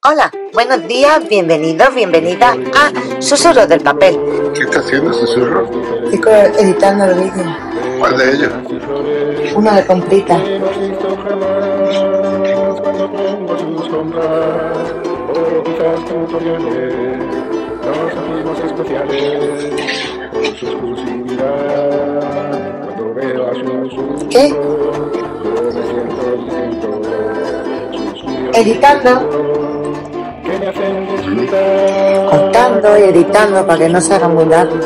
Hola, buenos días, bienvenidos, bienvenidas a Susurros del Papel. ¿Qué está haciendo Susurro? Estoy editando el vídeo. ¿Cuál de ellos? Uno de comprita. ¿Qué? Editando. Cortando y editando para que no se haga muy largo.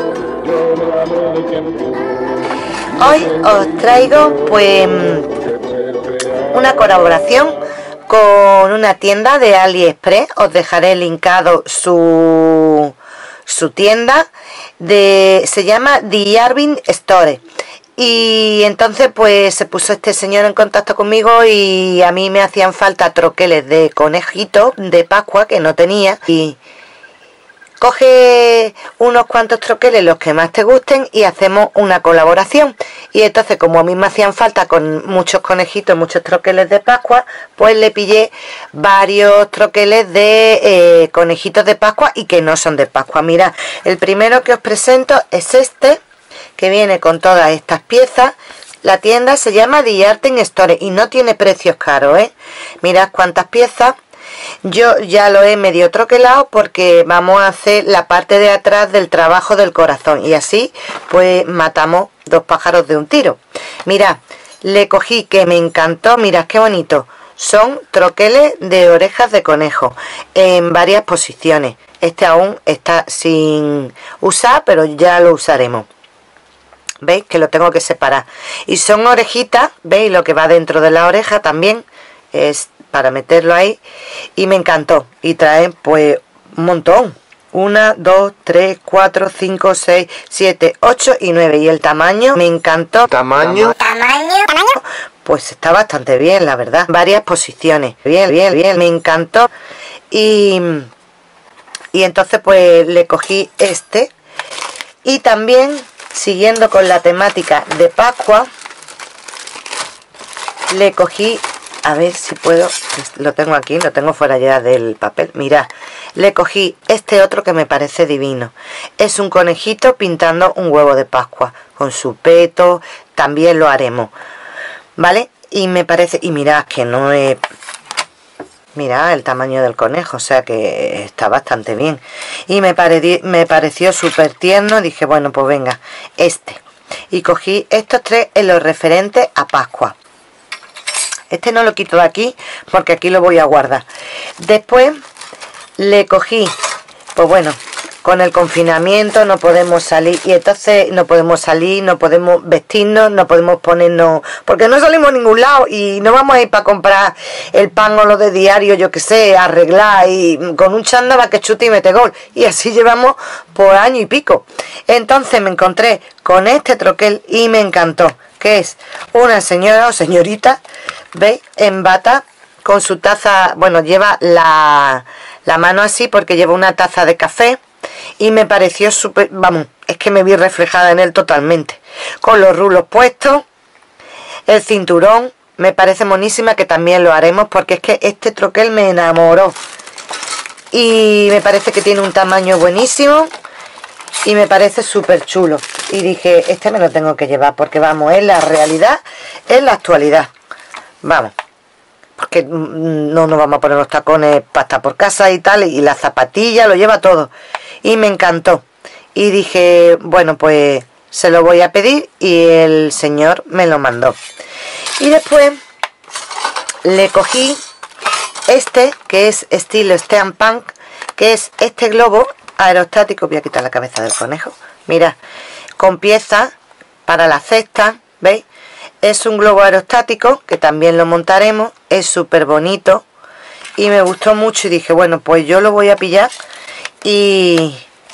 Hoy os traigo pues una colaboración con una tienda de AliExpress. Os dejaré linkado su tienda se llama The Arvin Store. Y entonces pues se puso este señor en contacto conmigo y a mí me hacían falta troqueles de conejito de Pascua que no tenía. Y coge unos cuantos troqueles, los que más te gusten, y hacemos una colaboración. Y entonces, como a mí me hacían falta con muchos conejitos, muchos troqueles de Pascua, pues le pillé varios troqueles de conejitos de Pascua y que no son de Pascua. Mirad, el primero que os presento es este, que viene con todas estas piezas. La tienda se llama The Arvin Store y no tiene precios caros, ¿eh? Mirad cuántas piezas. Yo ya lo he medio troquelado porque vamos a hacer la parte de atrás del trabajo del corazón y así pues matamos dos pájaros de un tiro. Mirad, le cogí, que me encantó, mirad qué bonito. Son troqueles de orejas de conejo en varias posiciones. Este aún está sin usar, pero ya lo usaremos. ¿Veis? Que lo tengo que separar. Y son orejitas, ¿veis? Lo que va dentro de la oreja también es para meterlo ahí. Y me encantó. Y traen pues un montón. 1, 2, 3, 4, 5, 6, 7, 8 y 9. Y el tamaño me encantó. ¿Tamaño? Pues está bastante bien, la verdad. Varias posiciones. Bien, bien, bien. Me encantó. Y entonces pues le cogí este. Y también, siguiendo con la temática de Pascua, le cogí, a ver si puedo, lo tengo aquí, lo tengo fuera ya del papel. Mirad, le cogí este otro que me parece divino. Es un conejito pintando un huevo de Pascua con su peto. También lo haremos, ¿vale? Y me parece, y mirad que no es, mirad el tamaño del conejo, o sea que está bastante bien. Y me pareció súper tierno. Dije, bueno, pues venga, este. Y cogí estos tres en lo referente a Pascua. Este no lo quito de aquí porque aquí lo voy a guardar. Después le cogí, pues bueno, con el confinamiento no podemos salir. Y entonces no podemos salir, no podemos vestirnos, no podemos ponernos, porque no salimos a ningún lado. Y no vamos a ir para comprar el pan o lo de diario, yo que sé, arreglar. Y con un chándal va que chute y mete gol. Y así llevamos por año y pico. Entonces me encontré con este troquel y me encantó. Que es una señora o señorita, ¿veis? En bata, con su taza, bueno, lleva la mano así porque lleva una taza de café. Y me pareció súper, vamos, es que me vi reflejada en él totalmente. Con los rulos puestos, el cinturón, me parece monísima, que también lo haremos porque es que este troquel me enamoró. Y me parece que tiene un tamaño buenísimo y me parece súper chulo. Y dije, este me lo tengo que llevar porque vamos, es la realidad, es la actualidad. Vamos, porque no nos vamos a poner los tacones para estar por casa y tal, y la zapatilla, lo lleva todo. Y me encantó. Y dije, bueno, pues se lo voy a pedir y el señor me lo mandó. Y después le cogí este, que es estilo steampunk, que es este globo aerostático. Voy a quitar la cabeza del conejo. Mira, con piezas para la cesta, ¿veis? Es un globo aerostático que también lo montaremos. Es súper bonito y me gustó mucho y dije, bueno, pues yo lo voy a pillar y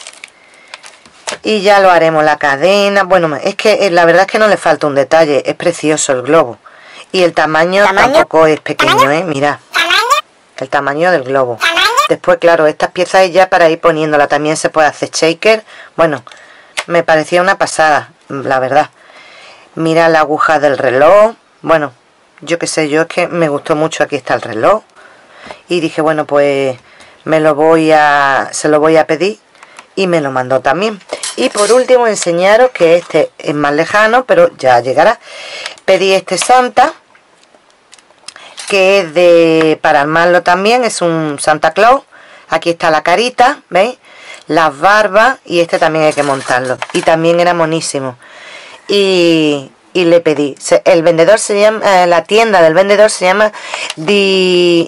ya lo haremos. La cadena, bueno, es que la verdad es que no le falta un detalle. Es precioso el globo. Y el tamaño tampoco es pequeño, ¿eh? Mirad el tamaño del globo. Después, claro, estas piezas ya para ir poniéndola. También se puede hacer shaker. Bueno, me parecía una pasada, la verdad. Mira la aguja del reloj. Bueno, yo qué sé, yo es que me gustó mucho. Aquí está el reloj. Y dije, bueno, pues se lo voy a pedir y me lo mandó también. Y por último enseñaros que este es más lejano, pero ya llegará. Pedí este Santa, que es para armarlo también, es un Santa Claus. Aquí está la carita, ¿veis? Las barbas, y este también hay que montarlo. Y también era monísimo. Y le pedí. El vendedor se llama, la tienda del vendedor se llama The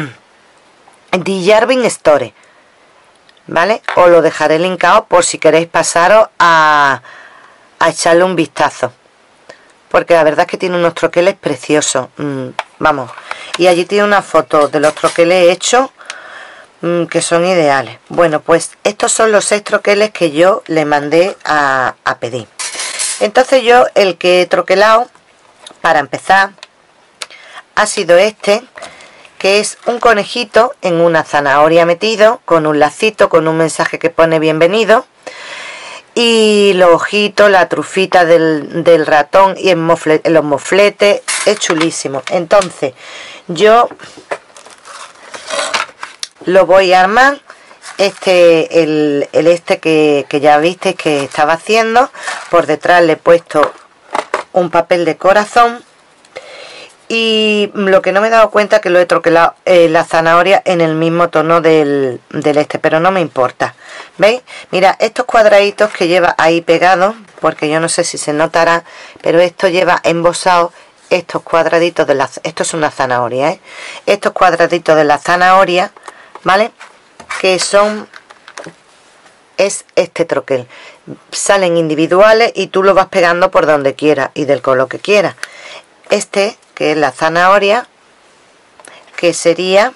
Jarvin Store, ¿vale? Os lo dejaré linkado por si queréis pasaros a echarle un vistazo, porque la verdad es que tiene unos troqueles preciosos. Vamos, y allí tiene una foto de los troqueles hechos que son ideales. Bueno, pues estos son los 6 troqueles que yo le mandé a pedir. Entonces yo el que he troquelado para empezar ha sido este, que es un conejito en una zanahoria metido, con un lacito, con un mensaje que pone bienvenido, y los ojitos, la trufita del ratón y los mofletes. Es chulísimo. Entonces yo lo voy a armar. El que ya visteis que estaba haciendo, por detrás le he puesto un papel de corazón. Y lo que no me he dado cuenta es que lo he troquelado la zanahoria en el mismo tono del pero no me importa. ¿Veis? Mira, estos cuadraditos que lleva ahí pegados, porque yo no sé si se notará, pero esto lleva embosado estos cuadraditos de la... Esto es una zanahoria, ¿eh? Estos cuadraditos de la zanahoria, ¿vale? Que son... es este troquel. Salen individuales y tú lo vas pegando por donde quieras y del color que quieras. Este, que es la zanahoria, que sería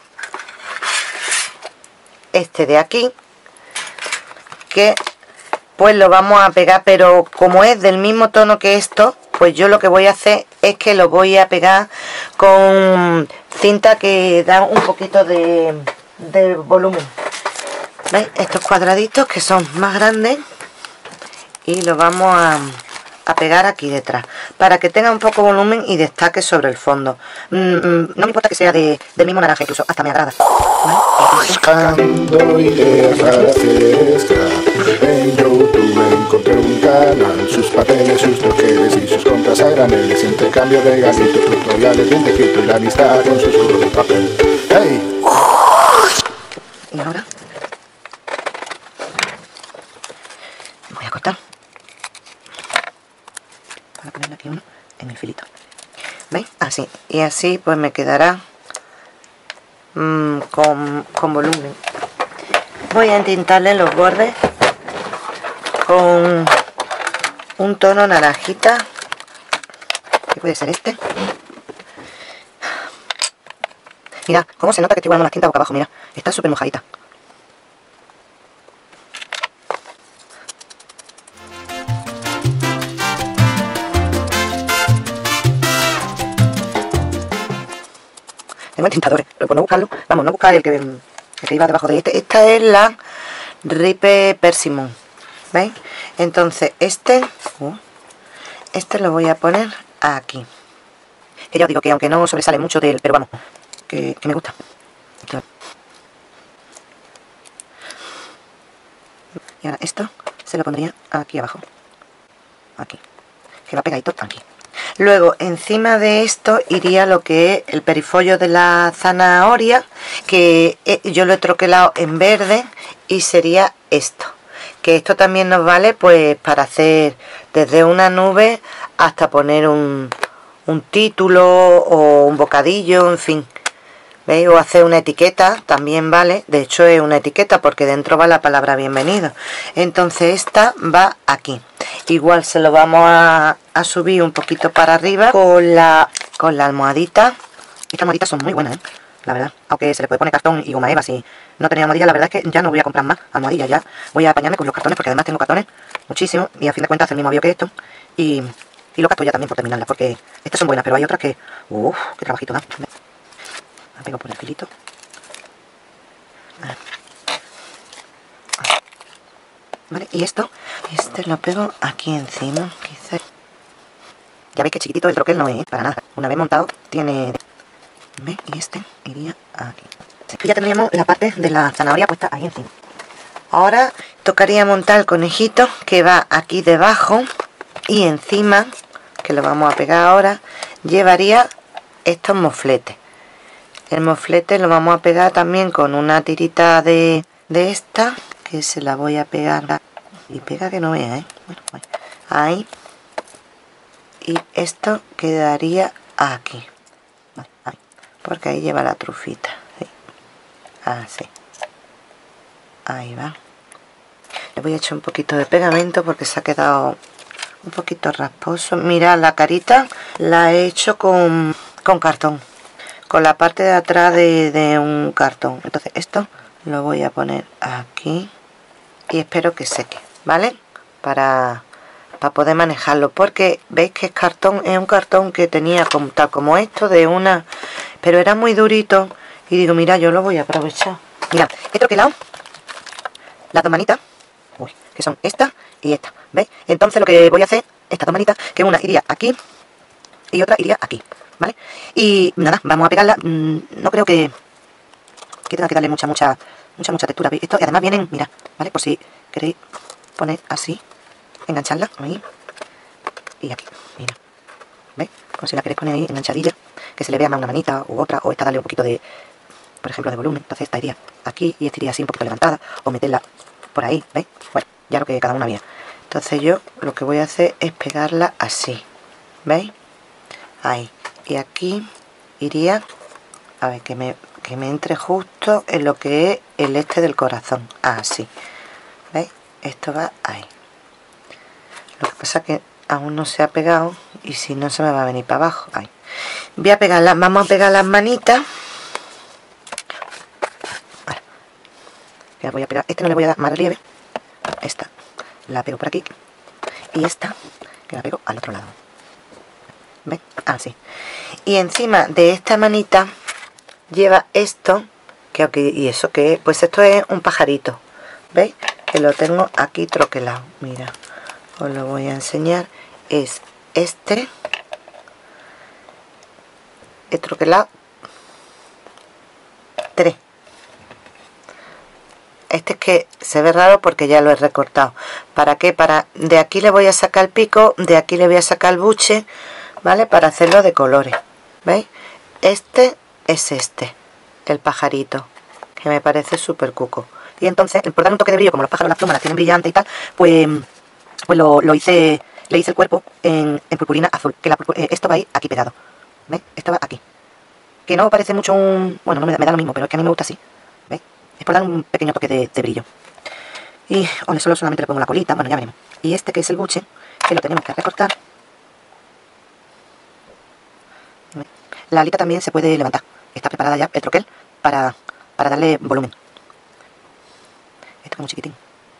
este de aquí, que pues lo vamos a pegar, pero como es del mismo tono que esto, pues yo lo que voy a hacer es que lo voy a pegar con cinta que da un poquito de volumen. ¿Veis? Estos cuadraditos que son más grandes, y los vamos a pegar aquí detrás para que tenga un poco de volumen y destaque sobre el fondo. No me importa que sea del mismo naranja, incluso hasta me agrada. Buscando ideas para fiesta, en YouTube encontré un canal, sus papeles, sus troqueles y sus compras a graneles, intercambio de gasitos, tutoriales bien de escrito y la amistad con sus juegos de papel. ¡Hey! Y ahora voy a cortar para ponerle aquí uno en el filito. ¿Veis? Así. Y así pues me quedará con volumen. Voy a entintarle los bordes con un tono naranjita, que puede ser este. Mira cómo se nota que estoy guardando la tinta boca abajo. Mira, está súper mojadita. Tengo el tintador, pero por no buscarlo, vamos, no buscar el que iba debajo de este. Esta es la Ripe Persimmon, ¿veis? Entonces este lo voy a poner aquí, que ya os digo que aunque no sobresale mucho de él, pero vamos, que me gusta. Y ahora esto se lo pondría aquí abajo, aquí, que va pegadito aquí. Luego encima de esto iría lo que es el perifollo de la zanahoria, que yo lo he troquelado en verde, y sería esto, que esto también nos vale pues para hacer desde una nube hasta poner un título o un bocadillo, en fin. ¿Veis? O hacer una etiqueta también vale. De hecho es una etiqueta porque dentro va la palabra bienvenido. Entonces esta va aquí. Igual se lo vamos a subir un poquito para arriba con la almohadita. Estas almohaditas son muy buenas, la verdad. Aunque se le puede poner cartón y goma eva. Si no tenía almohadilla, la verdad es que ya no voy a comprar más almohadillas. Ya voy a apañarme con los cartones, porque además tengo cartones muchísimos. Y a fin de cuentas hace el mismo avión que esto. Y lo gasto ya también por terminarlas, porque estas son buenas, pero hay otras que... Uff, qué trabajito da. La pego por el filito. Vale, y este lo pego aquí encima, quizás. Ya veis que chiquitito el troquel no es, para nada. Una vez montado, tiene... ¿Ves? Y este iría aquí. Sí. Y ya tendríamos la parte de la zanahoria puesta ahí encima. Ahora tocaría montar el conejito que va aquí debajo, y encima, que lo vamos a pegar ahora, llevaría estos mofletes. El moflete lo vamos a pegar también con una tirita de esta, que se la voy a pegar, y pega que no vea, bueno, ahí, y esto quedaría aquí, ahí, porque ahí lleva la trufita, ¿sí? Así, ahí va. Le voy a echar un poquito de pegamento porque se ha quedado un poquito rasposo. Mira, la carita la he hecho con cartón, con la parte de atrás de un cartón. Entonces esto lo voy a poner aquí y espero que seque, ¿vale? Para poder manejarlo, porque veis que es cartón, es un cartón que tenía tal como esto de una, pero era muy durito, y digo, mira, yo lo voy a aprovechar. Mira, he troquelado las dos manitas, que son esta y esta, ¿veis? Entonces lo que voy a hacer, estas dos manitas, que una iría aquí y otra iría aquí, ¿vale? Y nada, vamos a pegarla. No creo que tenga que darle mucha textura, ¿veis? Esto, y además vienen, mira, ¿vale? Por si queréis poner así, engancharla ahí y aquí, mira, ¿veis? Como si la queréis poner ahí enganchadilla, que se le vea más una manita u otra, o esta darle un poquito de, por ejemplo, de volumen. Entonces esta iría aquí y esta iría así un poquito levantada, o meterla por ahí, ¿veis? Bueno, ya lo que cada una vea. Entonces yo lo que voy a hacer es pegarla así, ¿veis? Ahí, y aquí iría, a ver, que me entre justo en lo que es el este del corazón, así, ¿veis? Esto va ahí. Lo que pasa es que aún no se ha pegado, y si no se me va a venir para abajo. Ahí. Voy a pegarla, vamos a pegar las manitas. Vale. Ya voy a pegar, este no le voy a dar más relieve. Esta la pego por aquí, y esta que la pego al otro lado, ¿ven? Así. Y encima de esta manita lleva esto, que y eso que es, pues esto es un pajarito, ¿veis? Que lo tengo aquí troquelado, mira, os lo voy a enseñar. Es este, he troquelado 3. Este es que se ve raro porque ya lo he recortado. ¿Para qué? De aquí le voy a sacar el pico, de aquí le voy a sacar el buche, ¿vale? Para hacerlo de colores, ¿veis? Este es el pajarito, que me parece súper cuco. Y entonces, por dar un toque de brillo, como los pájaros las plumas las tienen brillantes y tal, pues lo hice, le hice el cuerpo en purpurina azul, que esto va a ir aquí pegado, ¿veis? Esto va aquí. Que no parece mucho bueno, no me da lo mismo, pero es que a mí me gusta así, ¿veis? Es por dar un pequeño toque de brillo. Y solamente le pongo la colita, bueno, ya veremos. Y este que es el buche, que lo tenemos que recortar. La alita también se puede levantar. Está preparada ya el troquel para darle volumen. Esto es muy chiquitín.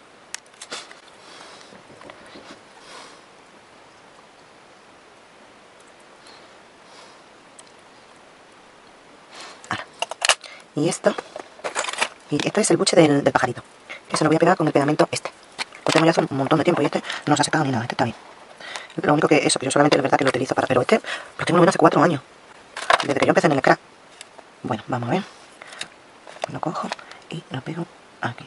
Ahora. Y esto es el buche del pajarito. Eso lo voy a pegar con el pegamento este. Lo tengo ya hace un montón de tiempo y este no se ha secado ni nada. Este está bien. Lo único que yo solamente es verdad que lo utilizo para... Pero este lo tengo hace 4 años. Desde que yo empecé en el scrap. Bueno, vamos a ver. Lo cojo y lo pego aquí.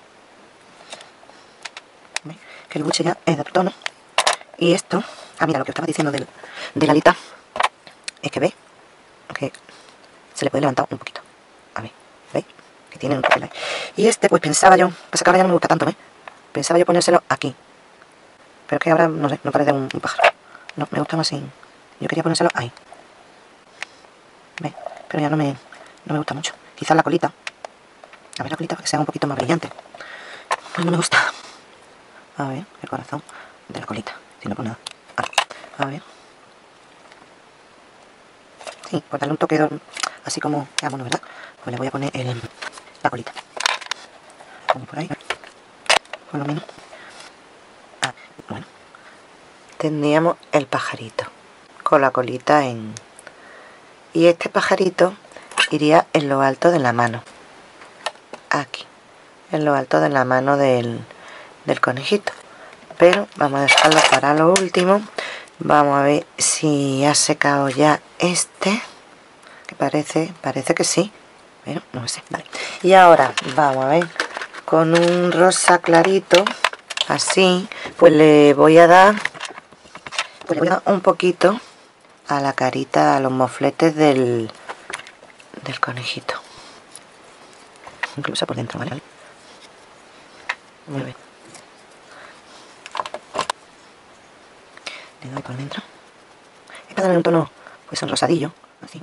¿Veis? Que el buche ya es de otro tono. Y esto... Ah, mira, lo que os estaba diciendo de la alita. Es que veis que se le puede levantar un poquito. A ver, ¿veis? Que tiene un papel ahí. Y este, pues pensaba yo... Pasa que ahora ya no me gusta tanto, ¿eh? Pensaba yo ponérselo aquí. Pero es que ahora, no sé, no parece un pájaro. No, me gusta más sin... Yo quería ponérselo ahí. ¿Veis? Pero ya no me gusta mucho. Quizás la colita. A ver la colita para que sea un poquito más brillante. Pues no me gusta. A ver, el corazón de la colita. Si no, pues nada. A ver. Sí, por darle un toque así como... Ah, bueno, ¿verdad? Pues le voy a poner la colita. Como por ahí. Por lo menos. Ah, bueno. Tendríamos el pajarito. Con la colita en... Y este pajarito iría en lo alto de la mano. Aquí. En lo alto de la mano del conejito. Pero vamos a dejarlo para lo último. Vamos a ver si ha secado ya este. Que parece que sí. pero no sé, vale. Y ahora vamos a ver, con un rosa clarito, así, pues le voy a dar un poquito a la carita, a los mofletes del conejito, incluso por dentro, ¿vale? Muy bien. Le doy por dentro. Es para darle un tono, pues un rosadillo, así.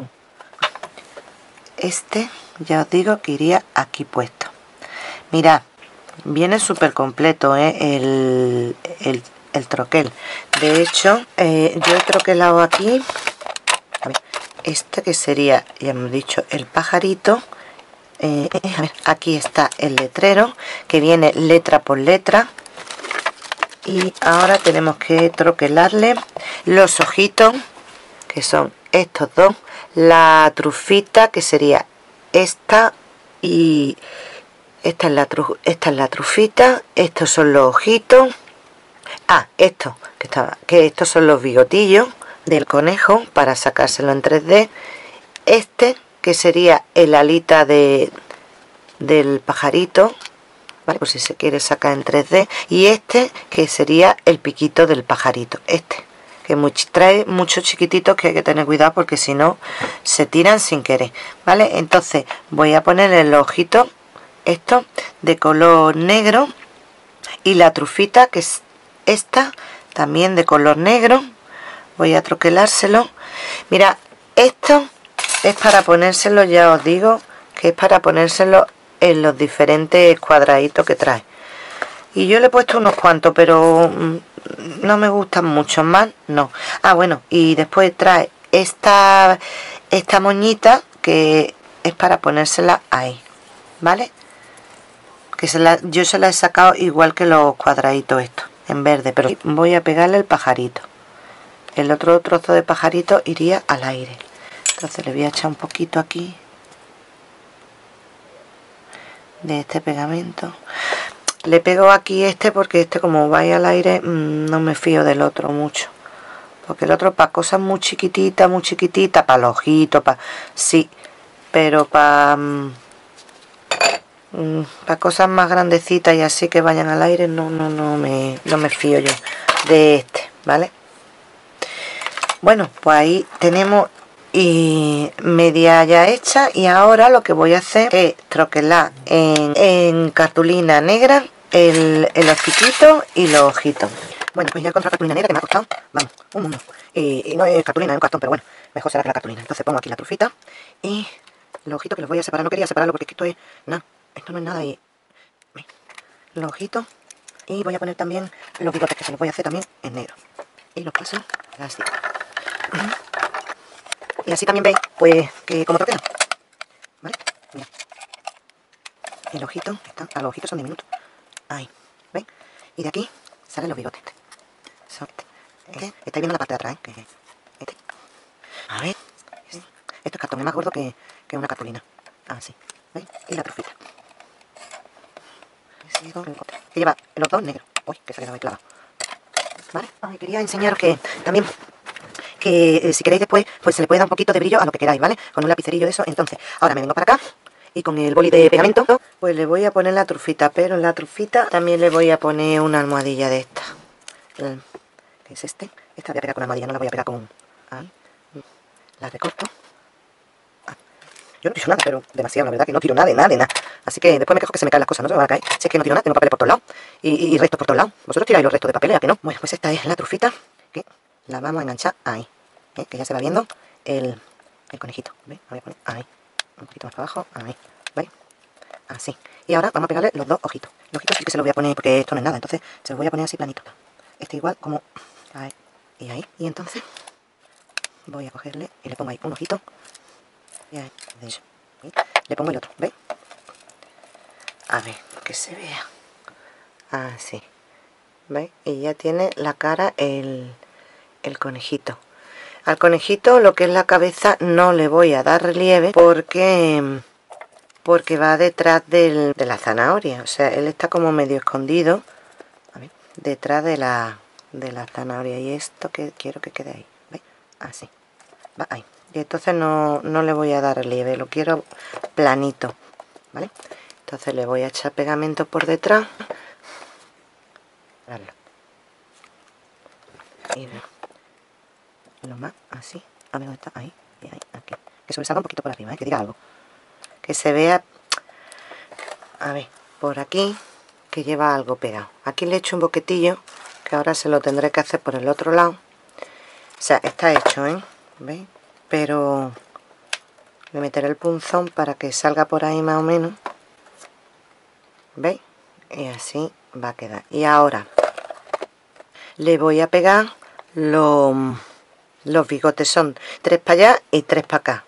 Este, ya os digo que iría aquí puesto. Mirad, viene súper completo, el troquel. De hecho, yo he troquelado aquí, a ver, este que sería, ya hemos dicho, el pajarito. A ver, aquí está el letrero, que viene letra por letra. Y ahora tenemos que troquelarle los ojitos, que son estos dos, la trufita, que sería esta, y esta es la trufita, estos son los ojitos. Esto, que estos son los bigotillos del conejo para sacárselo en 3D. Este, que sería el alita del pajarito, ¿vale? Por si se quiere sacar en 3D. Y este, que sería el piquito del pajarito. Este, que trae muchos chiquititos que hay que tener cuidado porque si no se tiran sin querer, ¿vale? Entonces voy a ponerle los ojitos, esto, de color negro. Y la trufita, que es esta, también de color negro. Voy a troquelárselo. Mira, esto es para ponérselo, ya os digo, que es para ponérselo en los diferentes cuadraditos que trae. Y yo le he puesto unos cuantos, pero no me gustan mucho más, no. Bueno, y después trae esta moñita que es para ponérsela ahí, ¿vale? Que yo se la he sacado igual que los cuadraditos estos, en verde, pero voy a pegarle el pajarito. El otro trozo de pajarito iría al aire. Entonces le voy a echar un poquito aquí de este pegamento. Le pego aquí porque este, como vaya al aire, no me fío del otro mucho, porque el otro para cosas muy chiquititas, para los ojitos, sí, pero para cosas más grandecitas y así que vayan al aire, no me fío yo de este, ¿vale? Bueno, pues ahí tenemos y media ya hecha, y ahora lo que voy a hacer es troquelar en cartulina negra el hociquito y los ojitos. Bueno, pues ya encontré cartulina negra, que me ha costado, vamos, un mundo. Y no es cartulina, es un cartón, pero bueno, mejor será que la cartulina. Entonces pongo aquí la trufita y los ojitos, que los voy a separar. No quería separarlo porque esto es nada, esto no es nada. Y los ojitos, y voy a poner también los bigotes, que se los voy a hacer también en negro, y los paso así. Y así también veis, pues, que como troquelan, ¿vale? Mira. El ojito, los ojitos son diminutos. Ahí, ¿veis? Y de aquí salen los bigotes. Estáis viendo la parte de atrás, que este. A ver. Esto es cartón, es más gordo que una cartulina. Así, ¿veis? Y la trufita. Que lleva los dos negros. Uy, que se ha quedado ahí clavado. ¿Vale? Quería enseñaros que también, que si queréis después, pues se le puede dar un poquito de brillo a lo que queráis, ¿vale? Con un lapicerillo de eso. Entonces, ahora me vengo para acá y con el boli de pegamento, pues le voy a poner la trufita, pero en la trufita también le voy a poner una almohadilla de esta. ¿Qué es este? Esta voy a pegar con almohadilla, no la voy a pegar con... Ahí. La recorto. Yo no tiro nada, pero demasiado, la verdad que no tiro nada de nada. Así que después me quejo que se me caen las cosas, no se me van a caer. Si es que no tiro nada, tengo papeles por todos lados. Y restos por todos lados. Vosotros tiráis los restos de papeles, ¿a que no? Bueno, pues esta es la trufita, que la vamos a enganchar ahí. Que ya se va viendo el conejito. ¿Veis? La voy a poner ahí. Un poquito más para abajo, ahí. ¿Veis? Así. Y ahora vamos a pegarle los dos ojitos. Los ojitos sí que se los voy a poner porque esto no es nada, entonces se los voy a poner así planito. Este igual como ahí y ahí. Y entonces voy a cogerle y le pongo ahí un ojito. Y ahí, de hecho. Y le pongo el otro, ¿veis? A ver, que se vea. Así. ¿Veis? Y ya tiene la cara el conejito. Al conejito, lo que es la cabeza, no le voy a dar relieve porque va detrás de la zanahoria. O sea, él está como medio escondido, a ver, detrás de la zanahoria. Y esto que quiero que quede ahí, ¿veis? Así. Va ahí. y entonces no le voy a dar relieve, lo quiero planito, ¿vale? Entonces le voy a echar pegamento por detrás y lo más así, a ver dónde está, ahí y ahí, aquí, que sobresalga un poquito por arriba, que diga algo, que se vea, a ver, por aquí, que lleva algo pegado. Aquí le echo un boquetillo, que ahora se lo tendré que hacer por el otro lado. O sea, está hecho, ¿veis? Pero le meteré el punzón para que salga por ahí más o menos, ¿veis? Y así va a quedar. Y ahora le voy a pegar los bigotes, son 3 para allá y 3 para acá.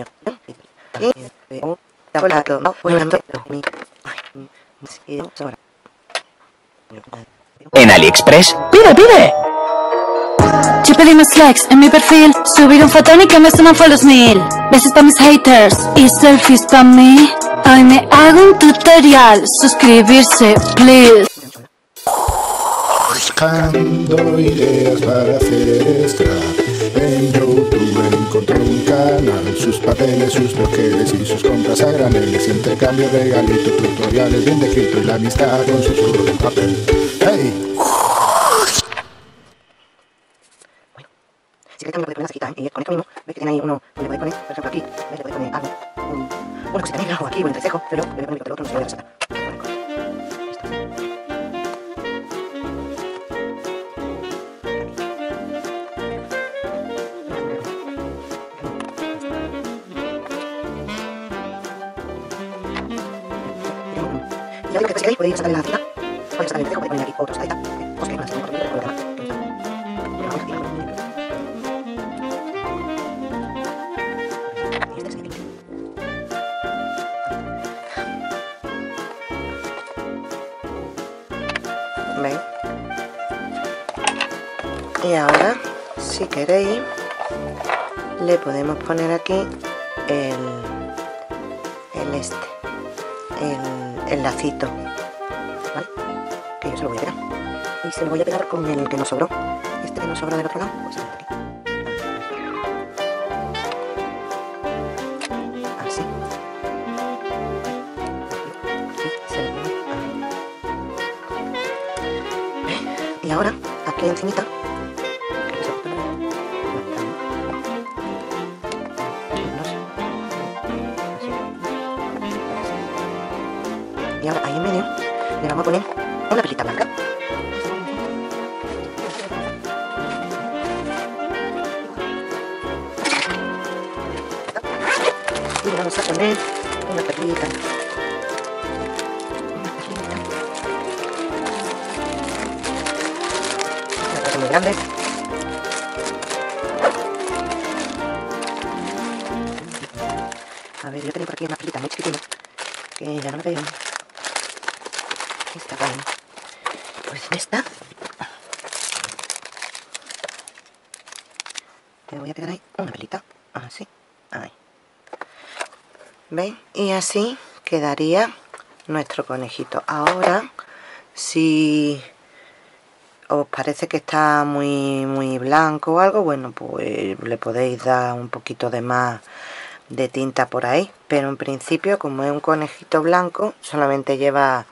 En AliExpress, ¡pide! Yo pedí más likes en mi perfil, subir un fotón y que me suman fue los 1000. Besos para mis haters y selfies para mí. Hoy me hago un tutorial, suscribirse, please. Buscando ideas para hacer scrap. En YouTube encontré un canal, sus papeles, sus troqueles y sus compras a graneles, intercambio, regalitos, tutoriales bien descrito y la amistad con susurro del papel. ¡Hey! Si queréis también le podéis poner una cajita, y con esto mismo, veis que tiene ahí uno, le podéis poner, por ejemplo aquí, ¿veis? Le podéis poner algo, una cosita negra o aquí, o en el entrecejo, pero le voy a poner el otro, no se lo voy a resaltar. Y ya digo que después si queréis podéis sacarle la cajita, podéis sacarle el entrecejo, podéis poner aquí otros, ahí está, os queréis poner otro, otro, otro, ¿veis? Y ahora, si queréis, le podemos poner aquí el lacito, ¿vale? Que yo se lo voy a pegar. Y se lo voy a pegar con el que nos sobró. Este que nos sobró del otro lado, pues aquí. Así. Y se lo pongo ahí. Y ahora, aquí encimita, y ahora ahí en medio le vamos a poner una pelita blanca. Y le vamos a poner una perlita. Muy grandes. A ver, yo tengo por aquí una pelita muy chiquitina que ya no me veo. Está bien. Pues esta te voy a pegar ahí una pelita, así, ahí. ¿Veis? Y así quedaría nuestro conejito. Ahora, si os parece que está muy blanco o algo, bueno, pues le podéis dar un poquito de más de tinta por ahí, pero en principio, como es un conejito blanco, solamente lleva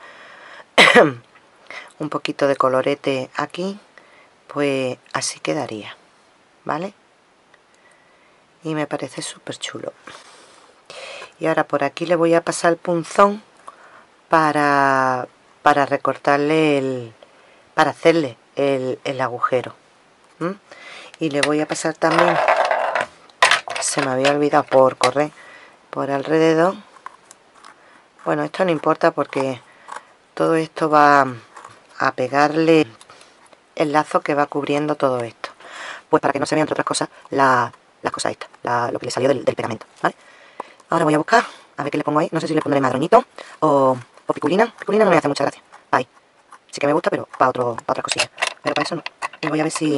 un poquito de colorete aquí, pues así quedaría, ¿vale? Y me parece súper chulo. Y ahora por aquí le voy a pasar el punzón para recortarle para hacerle el agujero. Y le voy a pasar también, se me había olvidado, por correr por alrededor. Bueno, esto no importa porque todo esto va a pegarle el lazo que va cubriendo todo esto, pues para que no se vean, entre otras cosas, las cosas estas, lo que le salió del pegamento, ¿vale? Ahora voy a buscar, a ver qué le pongo ahí. No sé si le pondré madroñito o piculina. Piculina no me hace mucha gracia. Ahí. Sí que me gusta, pero para otras cosillas. Pero para eso no. Y voy a ver si...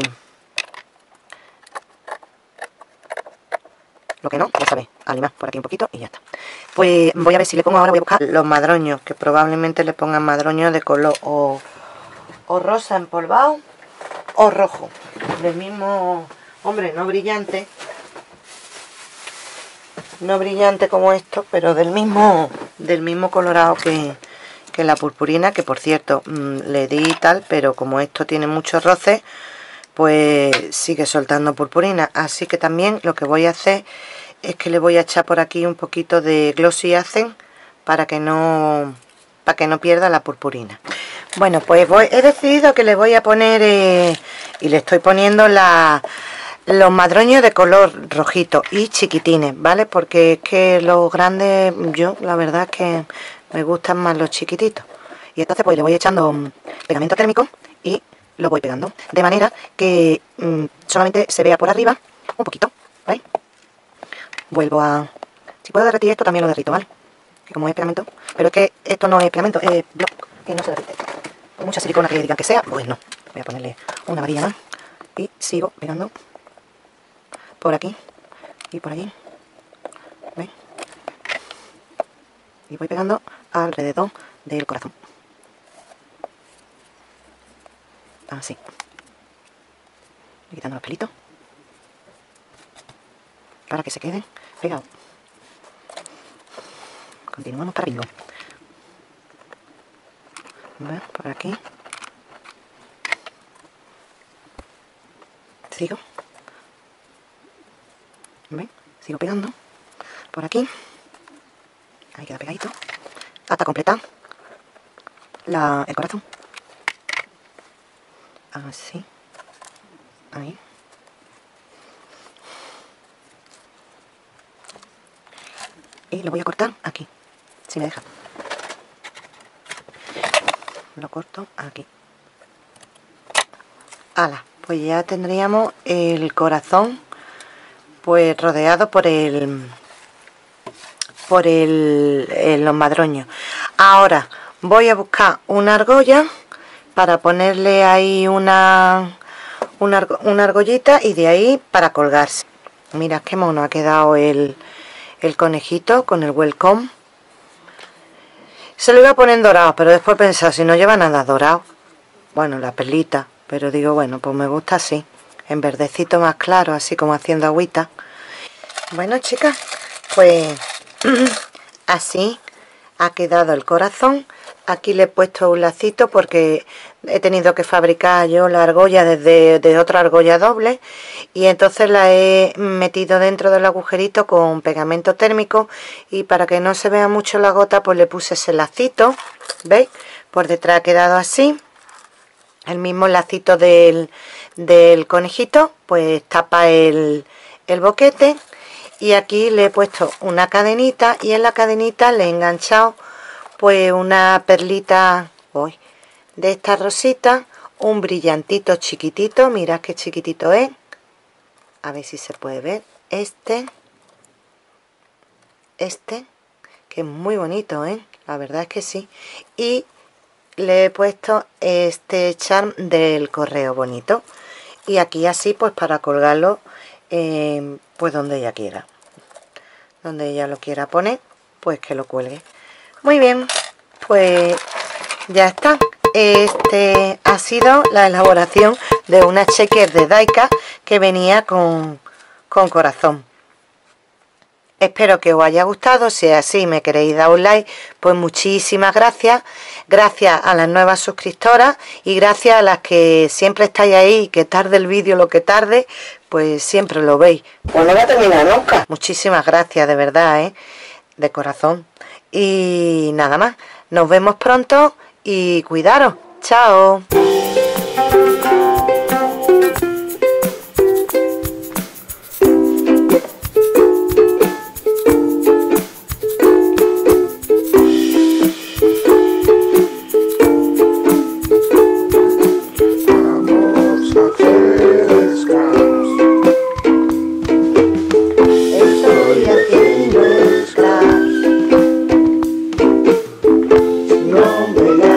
Lo que no, ya sabéis, animar por aquí un poquito y ya está. Pues voy a ver si le pongo ahora, voy a buscar los madroños, que probablemente le pongan madroños de color o rosa empolvado o rojo. Del mismo, hombre, no brillante, no brillante como esto, pero del mismo colorado que la purpurina, que por cierto le di tal, pero como esto tiene mucho roce, pues sigue soltando purpurina. Así que también lo que voy a hacer es que le voy a echar por aquí un poquito de Glossy Accent para que no pierda la purpurina. Bueno, pues he decidido que le voy a poner y le estoy poniendo los madroños de color rojito y chiquitines, ¿vale? Porque es que los grandes, yo la verdad es que me gustan más los chiquititos. Y entonces pues le voy echando pegamento térmico y lo voy pegando, de manera que solamente se vea por arriba un poquito, ¿veis? Vuelvo a... Si puedo derretir esto también lo derrito, ¿vale? Que como es pegamento, pero es que esto no es pegamento, es block, que no se derrite. Con mucha silicona que digan que sea, pues no. Voy a ponerle una varilla más y sigo pegando por aquí y por allí, ¿veis? Y voy pegando alrededor del corazón, así, quitando los pelitos para que se queden pegados. Continuamos para bingo. ¿Ves? Por aquí sigo, ¿ves? Sigo pegando por aquí, ahí queda pegadito hasta completar el corazón, así, ahí. Y lo voy a cortar aquí, si me deja. Lo corto aquí. Ala, pues ya tendríamos el corazón pues rodeado por los madroños. Ahora voy a buscar una argolla para ponerle ahí una argollita y de ahí para colgarse. Mira qué mono ha quedado el conejito con el welcome. Se lo iba a poner en dorado, pero después pensaba, si no lleva nada dorado, bueno, la perlita, pero digo, bueno, pues me gusta así, en verdecito más claro, así como haciendo agüita. Bueno, chicas, pues así ha quedado el corazón. Aquí le he puesto un lacito porque he tenido que fabricar yo la argolla de otra argolla doble, y entonces la he metido dentro del agujerito con pegamento térmico, y para que no se vea mucho la gota pues le puse ese lacito, ¿veis? Por detrás ha quedado así, el mismo lacito del conejito, pues tapa el boquete, y aquí le he puesto una cadenita y en la cadenita le he enganchado pues una perlita de esta rosita, un brillantito chiquitito, mirad qué chiquitito es, a ver si se puede ver, este, que es muy bonito, la verdad es que sí, y le he puesto este charm del correo bonito, y aquí así pues para colgarlo pues donde ella quiera, donde ella lo quiera poner, pues que lo cuelgue. Muy bien, pues ya está. Este ha sido la elaboración de una checker de Daika que venía con corazón. Espero que os haya gustado. Si es así, me queréis dar un like, pues muchísimas gracias. Gracias a las nuevas suscriptoras y gracias a las que siempre estáis ahí, que tarde el vídeo lo que tarde, pues siempre lo veis. Pues no va a terminar nunca. Muchísimas gracias, de verdad, de corazón. Y nada más, nos vemos pronto y cuidaros. Chao. No me